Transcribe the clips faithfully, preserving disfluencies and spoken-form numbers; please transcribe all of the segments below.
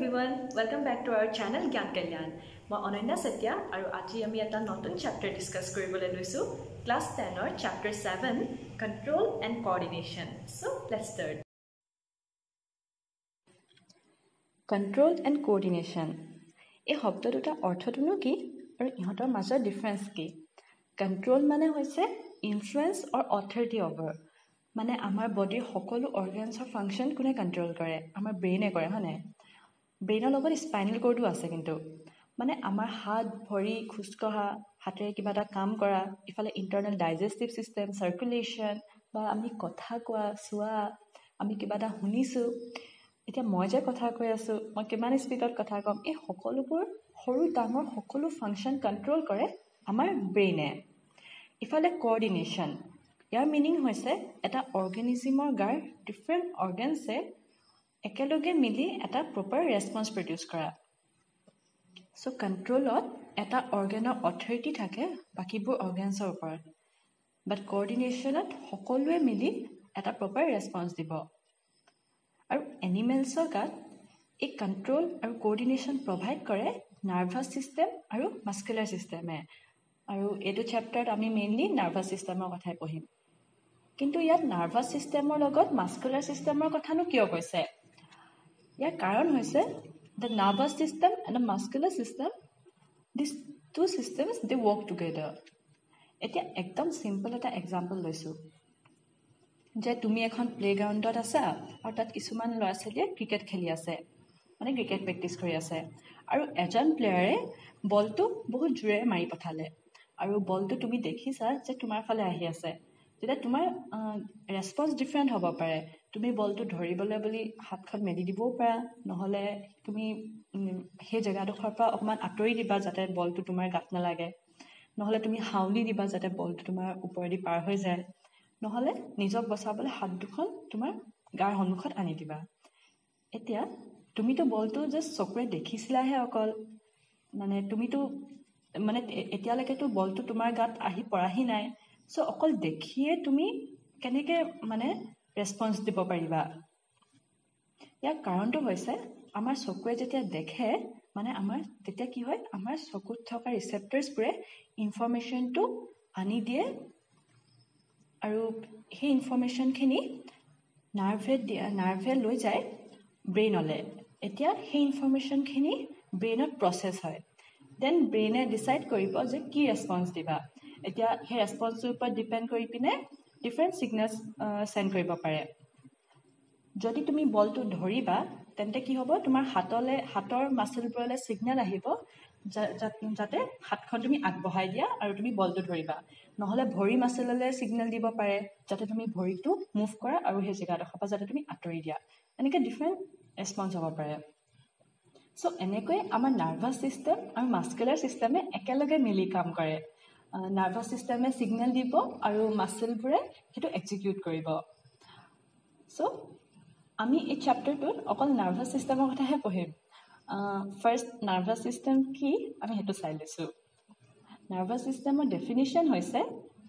everyone, welcome back to our channel Gyan Kalyan. Moi Ananya Satya aru aji ami eta notun chapter discuss koribole loisu class ten or chapter seven control and coordination. So let's start. Control and coordination. এই শব্দ দুটা অৰ্থটোনো কি আৰু ইহঁতৰ মাজৰ difference কি? Control মানে হৈছে influence or authority over. মানে আমাৰ বডিৰ সকলো অৰ্গানছৰ ফাংচন কোনে কন্ট্ৰোল কৰে? আমাৰ ব্ৰেইনে কৰে, হয়নে? ব্ৰেইনৰ লগত স্পাইনেল কৰ্ডো আছে কিন্তু মানে আমাৰ হাত ভৰি খুজকহা হাতেৰে কিবা এটা কাম কৰা ইফালে ইন্টাৰনেল ডাইজেষ্টিভ সিস্টেম সাৰ্কুলেশন বা আমি কথা কোৱা চোৱা আমি কিবা এটা শুনিছো এতিয়া মই যে কথা কৈ আছো মই কিমান স্পীডত কথা কম এই সকলোবোৰ সৰু ডাঙৰ সকলো ফাংচন কন্ট্ৰোল কৰে আমাৰ ব্ৰেইনে ইফালে কোঅৰ্ডিনেশ্যন ইয়াৰ মিনিং হৈছে এটা অৰ্গানিজমৰ গাৰ ডিফাৰেন্ট অৰ্গানছে একেলগে মিলি এটা প্ৰপাৰ ৰেসপন্স প্ৰডিউস কৰা সো কন্ট্ৰোলত এটা অৰ্গানৰ অথৰিটি থাকে বাকিবোৰ অৰ্গানছৰ ওপৰত বাট কোঅৰ্ডিনেশ্যনত সকলোৱে মিলি এটা প্ৰপাৰ ৰেসপন্স দিব আৰু এনিমেলছৰ গাত এই কন্ট্ৰোল আৰু কোঅৰ্ডিনেশ্যন প্ৰভাইড কৰে নাৰ্ভাছ সিস্টেম আৰু মাস্কুলাৰ সিস্টেমে আৰু এইটো চেপ্টাৰত আমি মেইনলি নাৰ্ভাছ সিস্টেমৰ কথাই পঢ়িম কিন্তু ইয়াত নাৰ্ভাছ সিস্টেমৰ লগত মাস্কুলাৰ সিস্টেমৰ কথানো কিয় কৈছে ইয়াৰ কাৰণ হৈছে the nervous system and the muscular system these two systems they work together এটা একদম সিম্পল এটা এক্সাম্পল লৈছো যে তুমি এখন প্লেগ্ৰাউণ্ডত আছা আৰু তাত কিছুমান ল'ৰা ছোৱালীয়ে ক্ৰিকেট খেলি আছে মানে ক্ৰিকেট প্ৰেক্টিছ কৰি আছে আৰু এজন প্লেয়াৰে বলটো বহুত জোৰে মাৰি পঠালে আৰু বলটো তুমি দেখিছা যে তোমাৰ ফালে আহি আছে যেটা তোমাৰ ৰেসপন্স ডিফাৰেন্ট হ'ব পাৰে তুমি বলটো ধৰিবলৈ বুলি হাতখন মেলি দিবও পাৰা নহলে তুমি সেই জায়গাডোখৰ পৰা অকমান আঁতৰি দিবা যাতে বলটো তোমাৰ গাত নালাগে নহলে তুমি হাউলি দিবা যাতে বলটো তোমাৰ ওপৰেদি পাৰ হৈ যায় নহলে নিজক বচাবলৈ হাত দুখন তোমাৰ গাৰ সন্মুখত আনি দিবা এতিয়া তুমিতো বলটো জাস্ট চকুৰে দেখিছিলাহে অকল মানে তুমিতো মানে এতিয়ালৈকেতো বলটো তোমাৰ গাত আহি পৰাহি নাই সো অকল দেখিয়ে তুমি কেনেকে মানে ৰেসপন্স দিব পাৰিবা ইয়াৰ কাৰণটো হৈছে আমাৰ চকুৱে যেতিয়া দেখে মানে আমাৰ তেতিয়া কি হয় আমাৰ চকুত থকা ৰিসেপ্টৰছবোৰে ইনফৰমেশনটো আনি দিয়ে আৰু সেই ইনফৰমেশনখিনি নাৰ্ভে নাৰ্ভে লৈ যায় ব্ৰেইনলে এতিয়া সেই ইনফৰমেশনখিনি ব্ৰেইনত প্ৰসেস হয় দেন ব্ৰেইনে ডিসাইড কৰিব যে কি ৰেসপন্স দিবা এতিয়া সেই ৰেসপন্সৰ ওপৰত ডিপেন্ড কৰি পিনে ডিফাৰেন্ট সিগনেলছ সেন্ড কৰিব পাৰে যদি তুমি বলটো ধৰিবা তেন্তে কি হ'ব তোমাৰ হাতলে হাতৰ মাসলবোৰলে সিগনেল আহিব যাতে হাতখন তুমি আগবঢ়াই দিয়া আৰু তুমি বলটো ধৰিবা নহলে ভৰি মাসললে সিগনেল দিব পাৰে যাতে তুমি ভৰিটো মুভ কৰা আৰু সেই জায়গাডোখৰ পৰা যাতে তুমি আঁতৰি দিয়া এনেকে ডিফাৰেন্ট ৰেসপন্স হ'ব পাৰে সো এনেকৈ আমাৰ নাৰ্ভাছ সিস্টেম আৰু মাস্কুলাৰ সিস্টেমে একেলগে মিলি কাম কৰে নাৰ্ভাছ সিস্টেমে সিগনেল দিব আৰু মাসলবোৰে হেতু এক্সিকিউট কৰিব সো আমি এই চ্যাপ্টাৰটোত অকল নাৰ্ভাছ সিস্টেমৰ কথাহে পঢ়িম ফাৰ্স্ট নাৰ্ভাছ সিস্টেম কি আমি হেতু চাই লৈছো নাৰ্ভাছ সিস্টেমৰ ডেফিনিশন হৈছে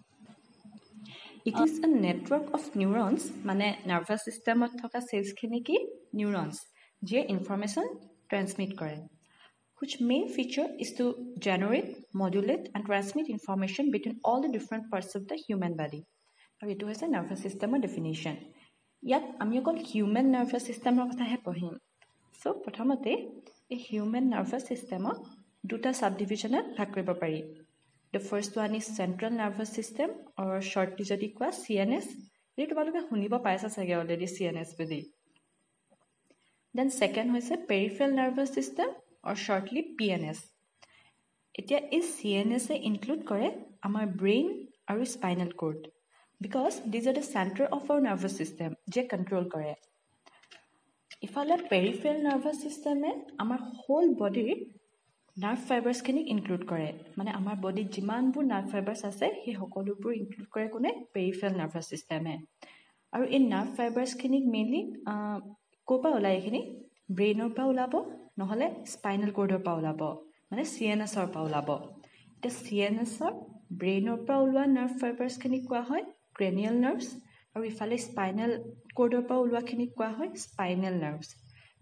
It is a network of neurons মানে নাৰ্ভাছ সিস্টেমত থকা সেলছখিনি কি নিউৰনছ যে ইনফৰমেশন ট্ৰান্সমিট কৰে which main feature is to generate, modulate and transmit information between all the different parts of the human body. আৰু এটো হৈছে নাৰ্ভাছ সিস্টেমৰ ডেফিনিশন ইয়াত আমি অকল হিউম্যান নাৰ্ভাছ সিস্টেমৰ কথাহে পঢ়িম সো প্ৰথমতে এই হিউম্যান নাৰ্ভাছ সিস্টেমক দুটা সাব ডিভিজনত ভাগ কৰিব পাৰি the first one is central nervous system or shortly যদি কোৱা C N S এই তোমালোকে শুনিব পাইছা চাগে অলৰেডি C N S বুলি then second হৈছে peripheral nervous system or shortly P N S এতিয়া এই C N S এ ইনক্লুড কৰে আমাৰ ব্ৰেইন আৰু spinal cord because these are the center of our nervous system যে কন্ট্ৰোল কৰে ইফালে peripheral nervous system এ আমাৰ হোল বডিৰ নাৰ্ভ ফাইবাৰছ খিনি ইনক্লুড কৰে মানে আমাৰ বডিত যিমানবোৰ নাৰ্ভ ফাইবাৰছ আছে সেই সকলোবোৰ ইনক্লুড কৰে কোনে peripheral nervous system এ আৰু এই নাৰ্ভ ফাইবাৰছ খিনি মেইনলি কোপা ওলাই এখিনি ব্ৰেইনৰ পৰা ওলাব নহলে স্পাইনেল কৰ্ডৰ পৰা ওলাব মানে C N S ৰ পৰা ওলাব এটা C N S ৰ ব্ৰেইনৰ পৰা ওলোৱা নাৰ্ভ ফাইবাৰছ খিনি কোৱা হয় cranial nerves আৰু ইফালে স্পাইনেল কৰ্ডৰ পৰা ওলোৱা খিনি কোৱা হয় spinal nerves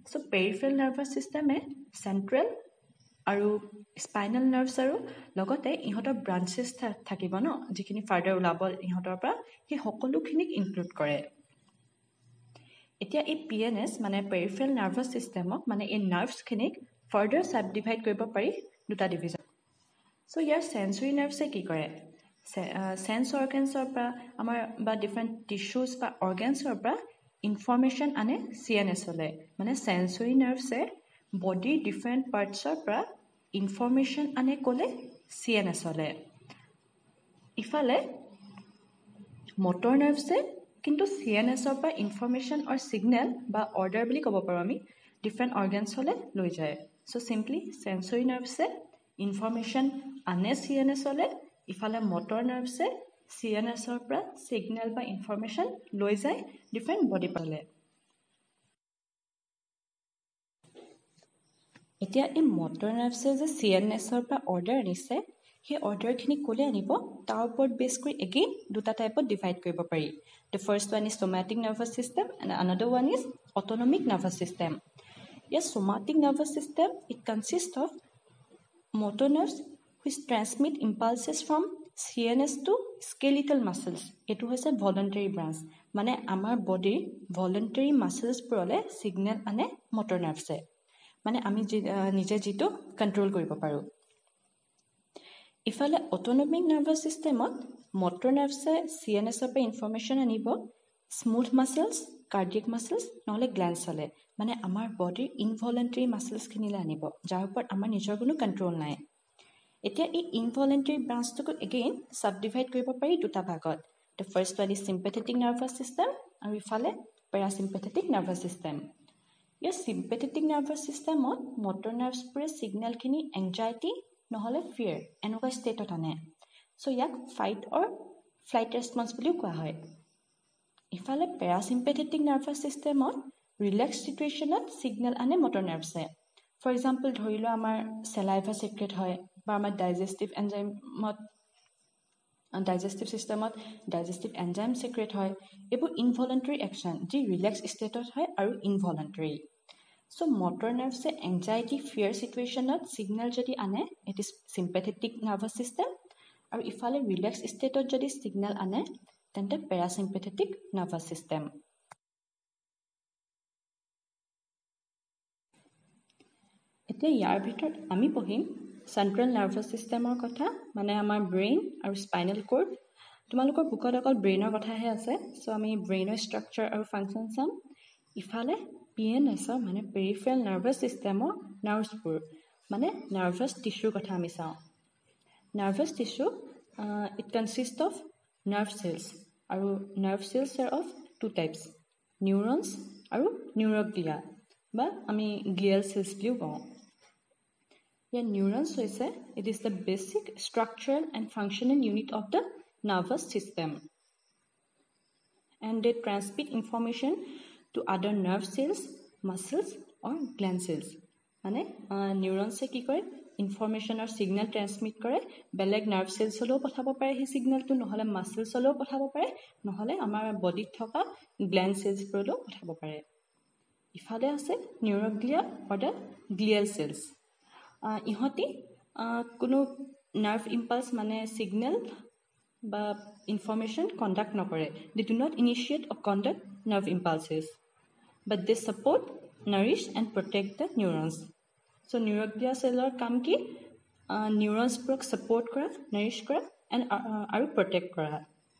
so peripheral nervous চিষ্টেমে চেণ্ট্ৰেল আৰু স্পাইনেল নাৰ্ভছ আৰু লগতে ইহঁতৰ ব্ৰাঞ্চেছ থাকিব ন যিখিনি ফাৰ্ডাৰ ওলাব ইহঁতৰ পৰা সেই সকলোখিনিক ইনক্লুড কৰে এতিয়া এই পি এন এছ মানে পেৰিফেৰেল নাৰ্ভাছ চিষ্টেমক মানে এই নাৰ্ভছখিনিক ফাৰ্ডাৰ চাব ডিভাইড কৰিব পাৰি দুটা ডিভিজন চ' ইয়াৰ চেঞ্চুৰী নাৰ্ভছে কি কৰে চেঞ্চ অৰ্গেন্সৰ পৰা আমাৰ বা ডিফাৰেণ্ট টিচুজ বা অৰ্গেন্সৰ পৰা ইনফৰ্মেশ্যন আনে চি এন এছলৈ মানে চেঞ্চুৰী নাৰ্ভছে বডিৰ ডিফাৰেণ্ট পাৰ্টছৰ পৰা ইনফৰ্মেশ্যন আনে ক'লে চি এন এছলৈ ইফালে মটৰ নাৰ্ভছে কিন্তু চি এন এছৰ পৰা ইনফৰ্মেশ্যন অৰ ছিগনেল বা অৰ্ডাৰ বুলি ক'ব পাৰোঁ আমি ডিফাৰেণ্ট অৰ্গেন্সলৈ লৈ যায় চ' চিম্পলি চেঞ্চুৰী নাৰ্ভছে ইনফৰ্মেশ্যন আনে চি এন এছলৈ ইফালে মটৰ নাৰ্ভছে চি এন এছৰ পৰা ছিগনেল বা ইনফৰ্মেশ্যন লৈ যায় ডিফাৰেণ্ট বডি পাৰ্টলৈ এতিয়া এই মটৰ নাৰ্ভছে যে চি এন এছৰ পৰা অৰ্ডাৰ আনিছে সেই অৰ্ডাৰখিনি ক'লে আনিব তাৰ ওপৰত বেছ কৰি এগেইন দুটা টাইপত ডিভাইড কৰিব পাৰি the first one is somatic nervous system and another one is autonomic nervous system ইয়াৰ somatic nervous system it consist of motor nerves which transmit impulses from C N S to skeletal muscles. এটো হৈছে voluntary branch মানে আমাৰ বডিৰ voluntary muscles পৰলে signal আনে motor nerves মানে আমি নিজে যেটো কন্ট্ৰোল কৰিব পাৰো ইফালে autonomic nervous systemত motor nerves C N S পৰা information আনিব smooth muscles cardiac muscles নহলে glands হলে মানে আমাৰ বডিৰ involuntary muscles খিনিলে আনিব যাৰ ওপৰত আমাৰ নিজৰ কোনো কন্ট্ৰোল নাই এতিয়া এই involuntary branchটোক again subdivide কৰিব পাৰি দুটা ভাগত the first one is sympathetic nervous system আৰু ইফালে parasympathetic nervous system ইয়াৰ sympathetic nervous systemত motor nerves পুৰে signal খিনি anxiety নহলে fear এনেকুৱা ষ্টেটত আনে সো ইয়াক fight or flight response বুলিও কোৱা হয় ইফালে parasympathetic nervous systemত ৰিলেক্স সিচুৱেশ্যনত সিগনেল আনে মটৰ নাৰ্ভছে ফৰ এক্সাম্পল ধৰি লও আমাৰ চেলাইভা সিক্ৰেট হয় বা আমাৰ ডাইজেষ্টিভ এনজাইমত ডাইজেষ্টিভ সিস্টেমত ডাইজেষ্টিভ এনজাইম সিক্ৰেট হয় এইবোৰ ইনভলন্টাৰী একচন যি ৰিলেক্স ষ্টেটত হয় আৰু ইনভলন্টাৰী সো মটৰ নাৰ্ভছে এনজাইটি ফিয়াৰ সিচুৱেশ্যনত সিগনেল যদি আনে it is sympathetic nervous system আৰু ইফালে ৰিলেক্স ষ্টেটত যদি সিগনেল আনে তেন্তে পেৰাচিম্পেথেটিক নাৰ্ভাছ সিস্টেম এতিয়া ইয়াৰ ভিতৰত আমি পঢ়িম চেণ্ট্ৰেল নাৰ্ভাছ চিষ্টেমৰ কথা মানে আমাৰ ব্ৰেইন আৰু স্পাইনেল কৰ্ড তোমালোকৰ বুকত অকল ব্ৰেইনৰ কথাহে আছে সো আমি ব্ৰেইনৰ ষ্ট্ৰাকচাৰ আৰু ফাংচন চাম ইফালে পি এন এছৰ মানে পেৰিফেৰেল নাৰ্ভাছ চিষ্টেমৰ নাৰ্ভছবোৰ মানে নাৰ্ভাছ টিস্যুৰ কথা আমি চাওঁ nervous tissue it consist of nerve cells আৰু nerve cells are of two types neurons আৰু নিউৰগ্লিয়া বা আমি গ্লিয়েল চেলছ বুলিও কওঁ Yeah, neurons হৈছে it is the basic structural and functional unit of the nervous system and they transmit information to other nerve cells muscles or gland cells মানে neurons এ কি কৰে information or signal transmit কৰে বেলেগ nerve cells হলেও পঠাব পাৰে সেই signalটো নহলে muscles হলেও পঠাব পাৰে নহলে আমাৰ বডিত থকা gland cells পৰলেও পঠাব পাৰে ইফালে আছে neuroglia or the glial cells ইহঁতি কোনো নাৰ্ভ ইম্পালস মানে সিগনেল বা ইনফৰমেশন কন্ডাক্ট নকৰে they do not initiate or conduct nerve impulses but they support nourish and protect the neurons so neuroglia cellৰ কাম কি neurons বোৰক support কৰা nourish কৰা and আৰু protect কৰা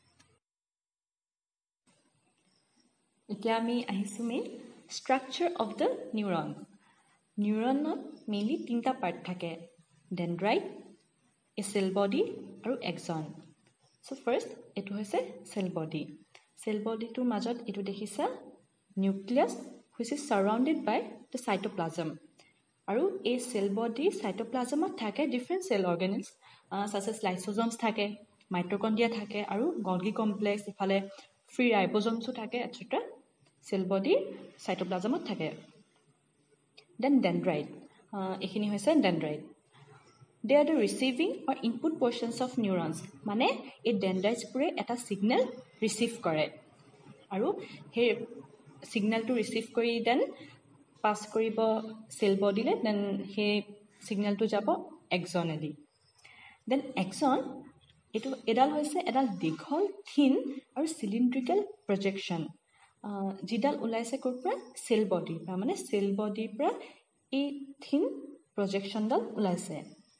এতিয়া আমি আহিছো main structure of the neuron নিউৰনত মেইনলি তিনটা পাৰ্ট থাকে ডেনড্ৰাইট এ সেল বডি আৰু এক্সন সো ফাৰ্স্ট এটো হৈছে সেল বডি সেল বডিটোৰ মাজত এটো দেখিছা nucleus which is surrounded by the cytoplasm আৰু এই সেল বডি সাইটোপ্লাজমত থাকে ডিফাৰেন্ট সেল অৰ্গানেলছ such as lysosomes থাকে মাইটোকন্ড্ৰিয়া থাকে আৰু গলগি কমপ্লেক্স ইফালে ফ্ৰী ৰাইবোজোমছো থাকে এটসেট্ৰা সেল বডি সাইটোপ্লাজমত থাকে then dendrite uh, এখিনি হৈছে dendrite they are the receiving or input portions of neurons মানে এই dendrites পুৰে এটা signal receive কৰে আৰু হে signal to receive কৰি then পাছ কৰিব সেল বডিলে দেন সেই সিগনেলটো যাব এক্সনেলি দেন এক্সন এইটো এডাল হৈছে এডাল দীঘল থিন আৰু সিলিন্ড্ৰিকেল প্ৰজেকশ্যন যিডাল ওলাইছে ক'ৰ পৰা সেল বডিৰ পৰা মানে সেল বডিৰ পৰা এই থিন প্ৰজেকশ্যনডাল ওলাইছে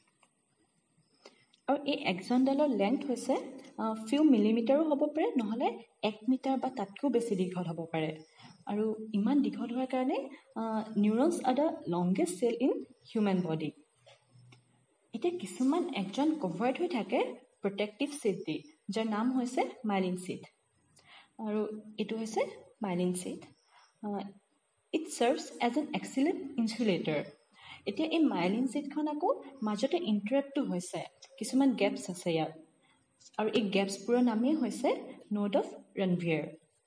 আৰু এই এক্সনডালৰ লেংথ হৈছে ফিউ মিলিমিটাৰো হ'ব পাৰে নহ'লে এক মিটাৰ বা তাতকৈও বেছি দীঘল হ'ব পাৰে আৰু ইমান দীঘল হোৱাৰ কাৰণে neurons are the longest cell in human body এতিয়া কিছুমান এক্সন কভাৰ্ড হৈ থাকে প্ৰটেক্টিভ চিট দি যাৰ নাম হৈছে মাইলিন চিট আৰু এইটো হৈছে myelin sheath it serves as an excellent insulator এতিয়া এই মাইলিন চিটখন আকৌ মাজতে ইণ্টাৰেক্টটো হৈছে কিছুমান গেপছ আছে ইয়াত আৰু এই গেপছবোৰৰ নামেই হৈছে node of Ranvier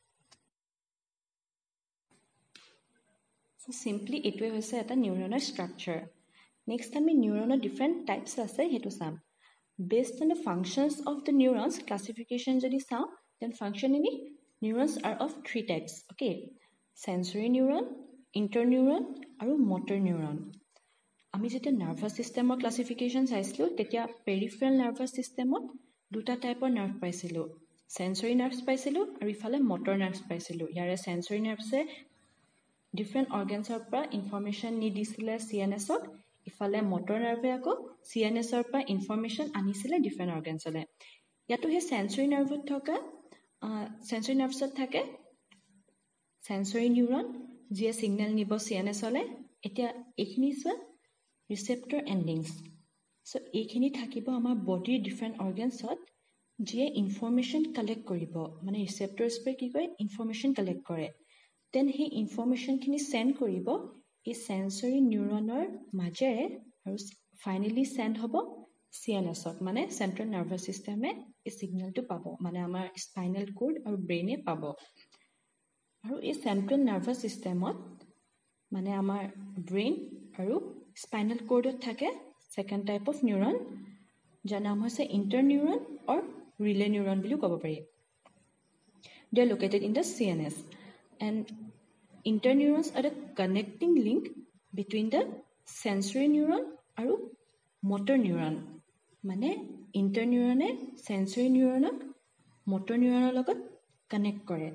so' simply এইটোৱে হৈছে এটা নিউৰনৰ ষ্ট্ৰাকচাৰ নেক্সট আমি নিউৰনৰ ডিফাৰেণ্ট টাইপছ আছে সেইটো some based on the functions of the neurons classification যদি চাওঁ then functionally neurons are of three types okay sensory neuron inter neuron আৰু মটৰ নিউৰন আমি যেতিয়া নাৰ্ভাছ ছিষ্টেমৰ ক্লাছিফিকেশ্যন চাইছিলোঁ তেতিয়া পেৰিফেৰেল নাৰ্ভাছ ছিষ্টেমত দুটা টাইপৰ নাৰ্ভ পাইছিলোঁ চেঞ্চৰী নাৰ্ভছ পাইছিলোঁ আৰু ইফালে মটৰ নাৰ্ভছ পাইছিলোঁ ইয়াৰে চেঞ্চৰী নাৰ্ভছে ডিফাৰেণ্ট অৰ্গেনছৰ পৰা ইনফৰ্মেশ্যন নি দিছিলে চি এন এছক ইফালে মটৰ নাৰ্ভে আকৌ চি এন এছৰ পৰা ইনফৰ্মেশ্যন আনিছিলে ডিফাৰেণ্ট অৰ্গেনছলৈ ইয়াতো সেই চেঞ্চৰী নাৰ্ভত থকা চেঞ্চৰী নাৰ্ভছত থাকে চেঞ্চৰী নিউৰন যিয়ে ছিগনেল নিব চি এন এছলৈ এতিয়া এইখিনি চোৱা ৰিচেপ্টৰ এণ্ডিংছ চ' এইখিনি থাকিব আমাৰ বডিৰ ডিফাৰেণ্ট অৰ্গেনছত যিয়ে ইনফৰ্মেশ্যন কালেক্ট কৰিব মানে ৰিচেপ্টৰ্ছ পৰা কি কৰে ইনফৰ্মেশ্যন কালেক্ট কৰে দেন সেই ইনফৰ্মেশ্যনখিনি চেণ্ড কৰিব এই চেঞ্চৰী নিউৰনৰ মাজেৰে আৰু ফাইনেলি চেণ্ড হ'ব চি এন এছক মানে চেণ্ট্ৰেল নাৰ্ভাছ ছিষ্টেমে এই ছিগনেলটো পাব মানে আমাৰ স্পাইনেল কৰ্ড আৰু ব্ৰেইনে পাব আৰু এই চেণ্ট্ৰেল নাৰ্ভাছ ছিষ্টেমত মানে আমাৰ ব্ৰেইন আৰু স্পাইনেল কৰ্ডত থাকে ছেকেণ্ড টাইপ অফ নিউৰন যাৰ নাম হৈছে inter neuron or relay neuron বুলিও ক'ব পাৰি they are located in the C N S and inter neurons are the connecting link between the sensory neuron আৰু মটৰ নিউৰন মানে inter নিউৰনে চেঞ্চৰী নিউৰনক মটৰ নিউৰনৰ লগত কানেক্ট কৰে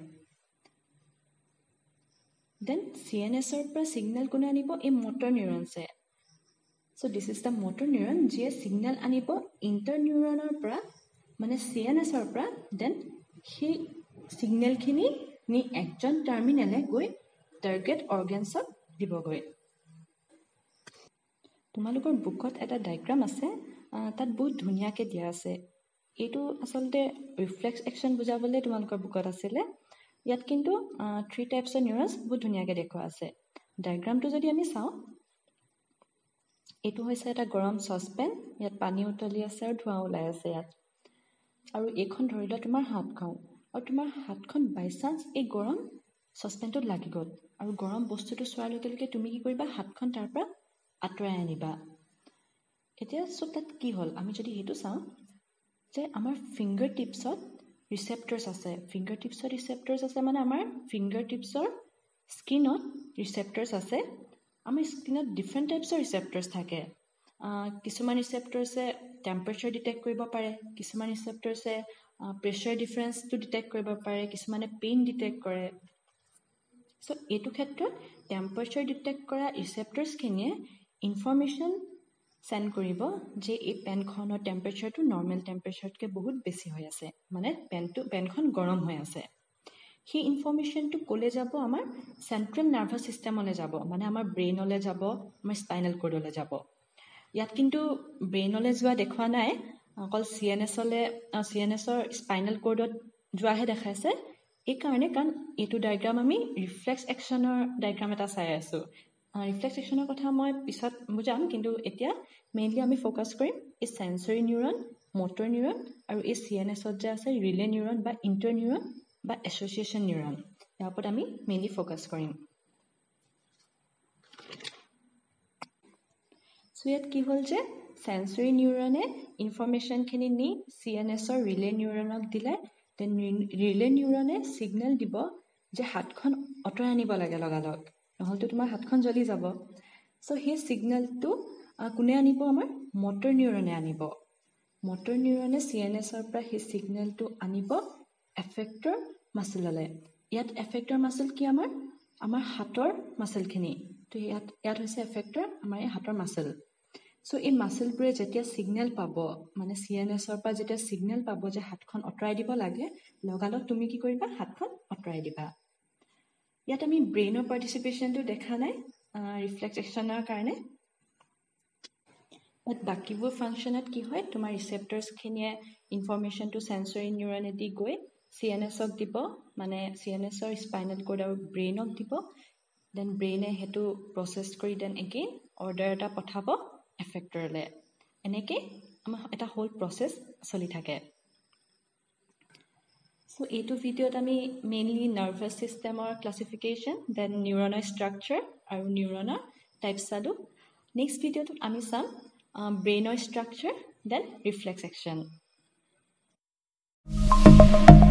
দেন চি এন এছৰ পৰা ছিগনেল কোনে আনিব এই মটৰ নিউৰনছে so' this is the motor neuron যিয়ে ছিগনেল আনিব ইণ্টাৰ নিউৰনৰ পৰা মানে চি এন এছৰ পৰা দেন সেই ছিগনেলখিনি নি একজন টাৰ্মিনেলে গৈ টাৰ্গেট অৰ্গেনছক দিবগৈ তোমালোকৰ বুকত এটা ডায়েগ্ৰাম আছে তাত বহুত ধুনীয়াকৈ দিয়া আছে এইটো আচলতে ৰিফ্লেক্স একশ্যন বুজাবলৈ তোমালোকৰ বুকত আছিলে ইয়াত কিন্তু থ্ৰী টাইপছৰ নিউৰনছ বহুত ধুনীয়াকৈ দেখুওৱা আছে ডায়েগ্ৰামটো যদি আমি চাওঁ এইটো হৈছে এটা গৰম চচপেন ইয়াত পানী উতলি আছে আৰু ধোঁৱা ওলাই আছে ইয়াত আৰু এইখন ধৰি লোৱা তোমাৰ হাতখন আৰু তোমাৰ হাতখন বাই চান্স এই গৰম চচপেনটোত লাগি গ'ল আৰু গৰম বস্তুটো চোৱাৰ লগে লগে তুমি কি কৰিবা হাতখন তাৰ পৰা আঁতৰাই আনিবা এতিয়া চ' তাত কি হ'ল আমি যদি সেইটো চাওঁ যে আমাৰ ফিংগাৰ টিপছত ৰিচেপ্টৰ্ছ আছে ফিংগাৰ টিপছত ৰিচেপ্টৰ্ছ আছে মানে আমাৰ ফিংগাৰ টিপছৰ স্কিনত ৰিচেপ্টৰ্ছ আছে আমাৰ স্কিনত ডিফাৰেণ্ট টাইপছৰ ৰিচেপ্টৰ্ছ থাকে কিছুমান ৰিচেপ্টৰ্ছে টেম্পাৰেচাৰ ডিটেক্ট কৰিব পাৰে কিছুমান ৰিচেপ্টৰ্ছে প্ৰেছাৰ ডিফাৰেঞ্চটো ডিটেক্ট কৰিব পাৰে কিছুমানে পেইন ডিটেক্ট কৰে চ' এইটো ক্ষেত্ৰত টেম্পাৰেচাৰ ডিটেক্ট কৰা ৰিচেপ্টৰ্ছখিনিয়ে ইনফৰ্মেশ্যন চেণ্ড কৰিব যে এই পেনখনৰ টেম্পাৰেচাৰটো নৰ্মেল টেম্পাৰেচাৰতকৈ বহুত বেছি হৈ আছে মানে পেনটো পেনখন গৰম হৈ আছে সেই ইনফৰ্মেশ্যনটো ক'লৈ যাব আমাৰ চেণ্ট্ৰেল নাৰ্ভাছ ছিষ্টেমলৈ যাব মানে আমাৰ ব্ৰেইনলৈ যাব আমাৰ স্পাইনেল কৰ্ডলৈ যাব ইয়াত কিন্তু ব্ৰেইনলৈ যোৱা দেখুওৱা নাই অকল চি এন এছলৈ চি এন এছৰ স্পাইনেল কৰ্ডত যোৱাহে দেখাইছে এইকাৰণে কাৰণ এইটো ডায়েগ্ৰাম আমি ৰিফ্লেক্স একশ্যনৰ ডায়েগ্ৰাম এটা চাই আছোঁ ৰিফ্লেক্স একশ্যনৰ কথা মই পিছত বুজাম কিন্তু এতিয়া মেইনলি আমি ফ'কাছ কৰিম এই চেঞ্চৰী নিউৰন মটৰ নিউৰন আৰু এই চি এন এছত যে আছে ৰিলে নিউৰন বা ইণ্টাৰ নিউৰন বা এছ'চিয়েশ্যন নিউৰন ইয়াৰ ওপৰত আমি মেইনলি ফ'কাছ কৰিম চ' ইয়াত কি হ'ল যে চেঞ্চৰী নিউৰনে ইনফৰ্মেশ্যনখিনি নি চি এন এছৰ ৰিলে নিউৰনক দিলে দেন ৰিলে নিউৰনে ছিগনেল দিব যে হাতখন আঁতৰাই আনিব লাগে লগালগ নহ'লেতো তোমাৰ হাতখন জ্বলি যাব। চ' সেই ছিগনেলটো কোনে আনিব? আমাৰ মটৰ নিউৰনে আনিব। মটৰ নিউৰনে চি এন এছৰ পৰা সেই ছিগনেলটো আনিব এফেক্টৰ মাচেললৈ। ইয়াত এফেক্টৰ মাচেল কি? আমাৰ আমাৰ হাতৰ মাচেলখিনি। তো ইয়াত ইয়াত হৈছে এফেক্টৰ আমাৰ এই হাতৰ মাচেল। চ' এই মাচেলবোৰে যেতিয়া ছিগনেল পাব, মানে চি এন এছৰ পৰা যেতিয়া ছিগনেল পাব যে হাতখন আঁতৰাই দিব লাগে, লগালগ তুমি কি কৰিবা? হাতখন আঁতৰাই দিবা। ইয়াত আমি ব্ৰেইনৰ পাৰ্টিচিপেশ্যনটো দেখা নাই ৰিফ্লেক্স একশ্যনৰ কাৰণে। বাট বাকীবোৰ ফাংচনত কি হয়? তোমাৰ ৰিচেপ্টৰ্ছখিনিয়ে ইনফৰমেশ্যনটো চেঞ্চৰি নিউৰনেদি গৈ চি এন এছক দিব, মানে চি এন এছৰ স্পাইনেল কৰ্ড আৰু ব্ৰেইনক দিব। দেন ব্ৰেইনে সেইটো প্ৰচেছ কৰি দেন এগেইন অৰ্ডাৰ এটা পঠাব এফেক্টৰলৈ। এনেকৈ আমাৰ এটা হোল প্ৰচেছ চলি থাকে। চ' এইটো ভিডিঅ'ত আমি মেইনলি নাৰ্ভাছ ছিষ্টেমৰ ক্লাছিফিকেশ্যন, দেন নিউৰনৰ ষ্ট্ৰাকচাৰ আৰু নিউৰনৰ টাইপ চালোঁ। নেক্সট ভিডিঅ'টোত আমি চাম ব্ৰেইনৰ ষ্ট্ৰাকচাৰ, দেন ৰিফ্লেক্স একশ্যন।